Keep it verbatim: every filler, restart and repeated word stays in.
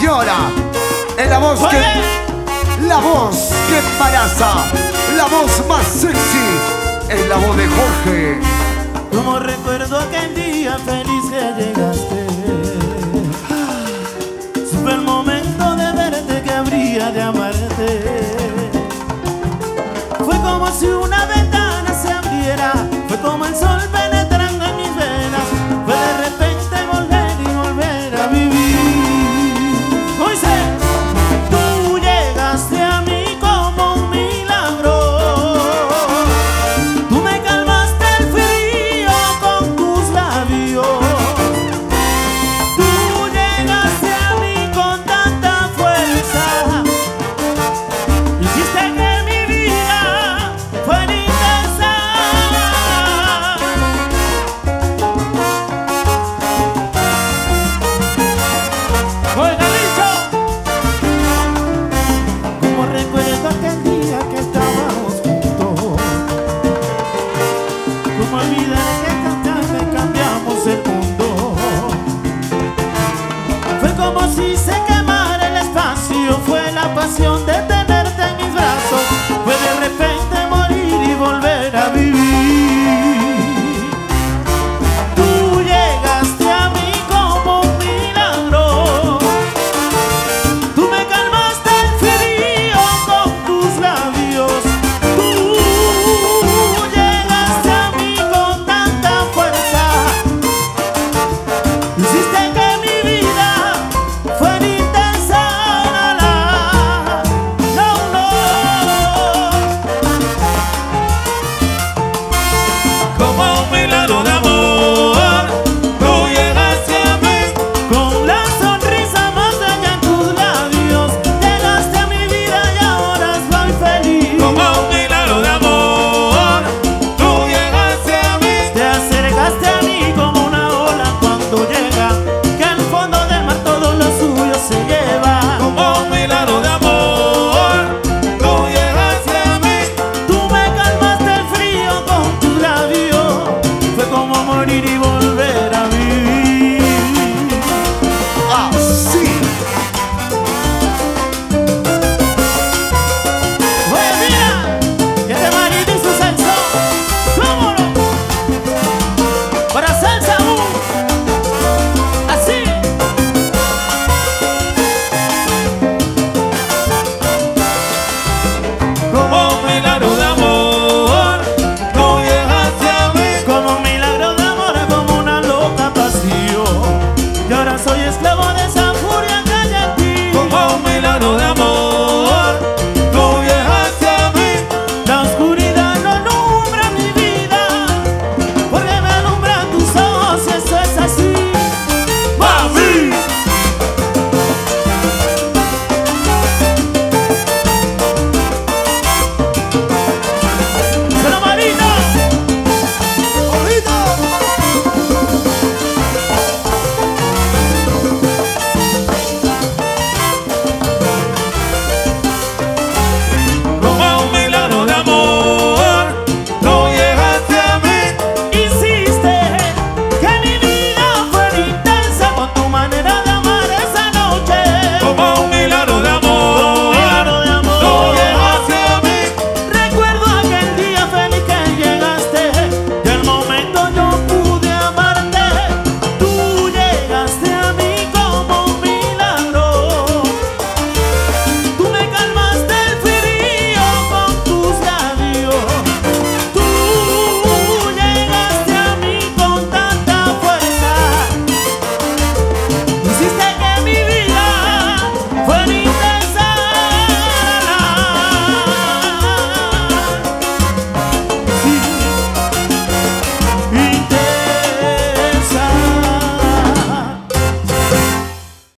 ahora, en la voz que... La voz que embaraza, la voz más sexy, es la voz de Jorge. Como recuerdo aquel día feliz que llegaste, supe el momento de verte que habría de amarte. Fue como si una ventana se abriera, fue como el sol penetrando en mis venas, fue de repente volver y volver a vivir. Hoy sé, tú llegaste a mí como un milagro, tú me calmaste el frío con tus labios, tú llegaste a mí con tanta fuerza, hiciste que mi vida fuera intensa. Oiga, dicho, como recuerdo aquel día que estábamos juntos, como olvidar que esta tarde cambiamos el mundo. Fue como si se quemara el espacio, fue la pasión de tenerte en mis brazos, fue de repente morir y volver a vivir. Tú llegaste a mí como un milagro, tú me calmaste el frío con tus labios, tú llegaste a mí con tanta fuerza, hiciste que mi vida fuera intensa. La, la, no, no. Como un milagro de amor, tú llegaste a mí. Con la sonrisa más bella en tus labios, llegaste a mi vida y ahora soy feliz. Como un milagro de amor, tú llegaste a mí. Te acercaste a mí como una ola cuando llega, que al fondo del mar todo lo suyo se lleva. Como un milagro de amor, tú llegaste a mí. Tú me calmaste el frío con tus labios, fue como morir y volver a vivir. Así. Oye, mira, que este marido y su sexo, ¿cómo no? Para salsa, uh, así. Como un milagro de amor, tú llegaste a mí. Como un milagro de amor, como una loca pasión, y ahora soy esclavo de esa